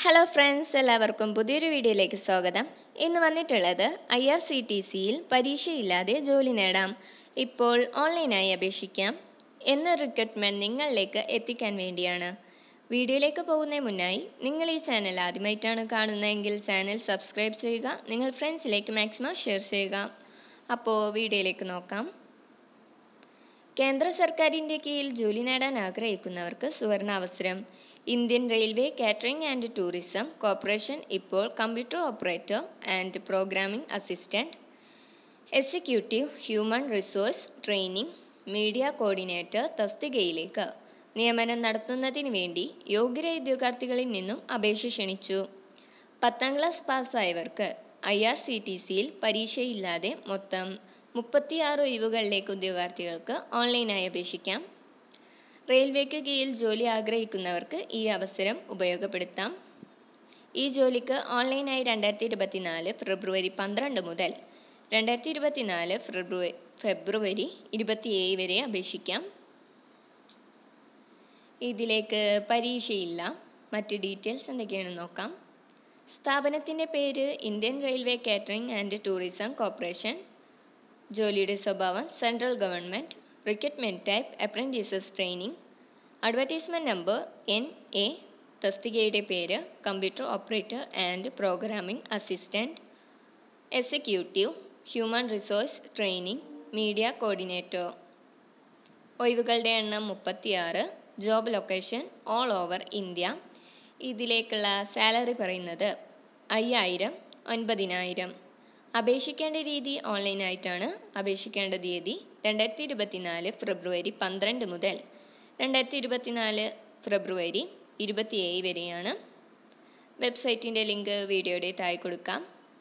Hello friends, എല്ലാവർക്കും പുതിയൊരു വീഡിയോയിലേക്ക് സ്വാഗതം. ഇന്ന് വന്നിട്ടുള്ളത് IRCTCയിൽ പരീക്ഷയില്ലാതെ ജോലി നേടാം, ഇപ്പോൾ ഓൺലൈനായി അപേക്ഷിക്കാം എന്ന റിക്രൂട്ട്മെൻറ്റ് നിങ്ങളിലേക്ക് എത്തിക്കാൻ വേണ്ടിയാണ്. വീഡിയോയിലേക്ക് പോകുന്നതിന് മുന്നായി നിങ്ങൾ ഈ ചാനൽ ആദ്യമായിട്ടാണ് കാണുന്നതെങ്കിൽ ചാനൽ സബ്സ്ക്രൈബ് ചെയ്യുക, നിങ്ങൾ ഫ്രണ്ട്സിലേക്ക് മാക്സിമം ഷെയർ ചെയ്യുക. അപ്പോൾ വീഡിയോയിലേക്ക് നോക്കാം. കേന്ദ്ര സർക്കാരിൻ്റെ കീഴിൽ ജോലി നേടാൻ ആഗ്രഹിക്കുന്നവർക്ക് സുവർണാവസരം. Indian railway catering and tourism corporation ഇപ്പോൾ computer operator and programming assistant, executive human resource training, media coordinator തസ്തികയിലേക്ക് നിയമനം നടത്തുന്നതിന് വേണ്ടി യോഗ്യരായ ഉദ്യോഗാർത്ഥികളിൽ നിന്നും അപേക്ഷ ക്ഷണിച്ചു. 10ാം ക്ലാസ് പാസ്സായവർക്ക് IRCTCയിൽ പരീക്ഷയില്ലാതെ മൊത്തം 36 ഒഴിവുകളിലേക്ക് ഉദ്യോഗാർത്ഥികൾക്ക് ഓൺലൈനായി അപേക്ഷിക്കാം. റെയിൽവേക്ക് കീഴിൽ ജോലി ആഗ്രഹിക്കുന്നവർക്ക് ഈ അവസരം ഉപയോഗപ്പെടുത്താം. ഈ ജോലിക്ക് ഓൺലൈനായി 2024 ഫെബ്രുവരി 12 മുതൽ 2024 ഫെബ്രുവരി 27 വരെ അപേക്ഷിക്കാം. ഇതിലേക്ക് പരീക്ഷയില്ല. മറ്റ് ഡീറ്റെയിൽസ് എന്തൊക്കെയാണെന്ന് നോക്കാം. സ്ഥാപനത്തിൻ്റെ പേര് Indian railway catering and tourism corporation. ജോലിയുടെ സ്വഭാവം central government. Recruitment type apprentices training. Advertisement number NA. തസ്തികയുടെ പേര് computer operator and programming assistant, executive human resource training, media coordinator. ഒഴിവുകളുടെ എണ്ണം 36. Job location all over India. ഇതിലേക്കുള്ള salary പറയുന്നത് 5000, 9000. അപേക്ഷിക്കേണ്ട രീതി ഓൺലൈനായിട്ടാണ്. അപേക്ഷിക്കേണ്ട തീയതി 2024 ഫെബ്രുവരി 12 മുതൽ 2024 ഫെബ്രുവരി 27 വരെയാണ്. വെബ്സൈറ്റിൻ്റെ ലിങ്ക് വീഡിയോയുടെ താഴെ കൊടുക്കാം.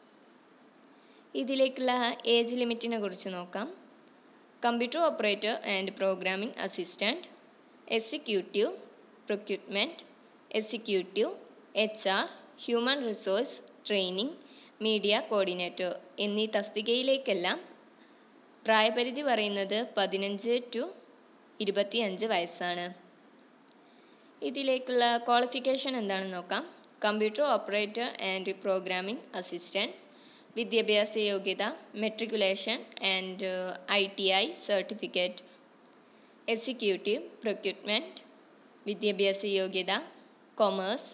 ഇതിലേക്കുള്ള ഏജ് ലിമിറ്റിനെ കുറിച്ച് നോക്കാം. Computer operator and programming assistant, executive recruitment, executive HR, human resource training, media coordinator എന്നീ തസ്തികയിലേക്കെല്ലാം പ്രായപരിധി പറയുന്നത് 15 to 25 വയസ്സാണ്. ഇതിലേക്കുള്ള ക്വാളിഫിക്കേഷൻ എന്താണെന്ന് നോക്കാം. Computer operator and programming assistant. വിദ്യാഭ്യാസ യോഗ്യത matriculation and ITI certificate. Executive recruitment. വിദ്യാഭ്യാസ യോഗ്യത കൊമേഴ്സ്,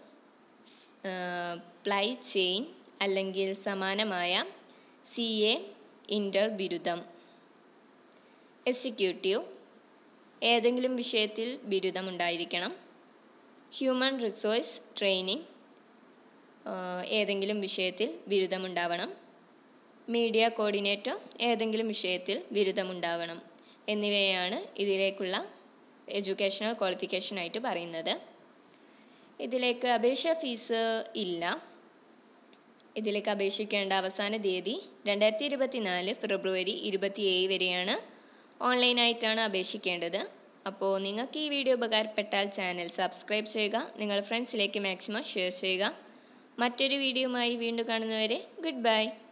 സപ്ലൈ ചെയിൻ അല്ലെങ്കിൽ സമാനമായ CA ഇൻ്റർ ബിരുദം. എക്സിക്യൂട്ടീവ് ഏതെങ്കിലും വിഷയത്തിൽ ബിരുദമുണ്ടായിരിക്കണം. ഹ്യൂമൻ റിസോഴ്സ് ട്രെയിനിങ് ഏതെങ്കിലും വിഷയത്തിൽ ബിരുദമുണ്ടാവണം. മീഡിയ കോർഡിനേറ്റർ ഏതെങ്കിലും വിഷയത്തിൽ ബിരുദമുണ്ടാകണം എന്നിവയാണ് ഇതിലേക്കുള്ള എഡ്യൂക്കേഷണൽ ക്വാളിഫിക്കേഷനായിട്ട് പറയുന്നത്. ഇതിലേക്ക് അപേക്ഷാ ഫീസ് ഇല്ല. ഇതിലേക്ക് അപേക്ഷിക്കേണ്ട അവസാന തീയതി 2024 ഫെബ്രുവരി 27 വരെയാണ്. ഓൺലൈനായിട്ടാണ് അപേക്ഷിക്കേണ്ടത്. അപ്പോൾ നിങ്ങൾക്ക് ഈ വീഡിയോ ഉപകാരപ്പെട്ടാൽ ചാനൽ സബ്സ്ക്രൈബ് ചെയ്യുക, നിങ്ങൾ ഫ്രണ്ട്സിലേക്ക് മാക്സിമം ഷെയർ ചെയ്യുക. മറ്റൊരു വീഡിയോയുമായി വീണ്ടും കാണുന്നവരെ ഗുഡ് ബൈ.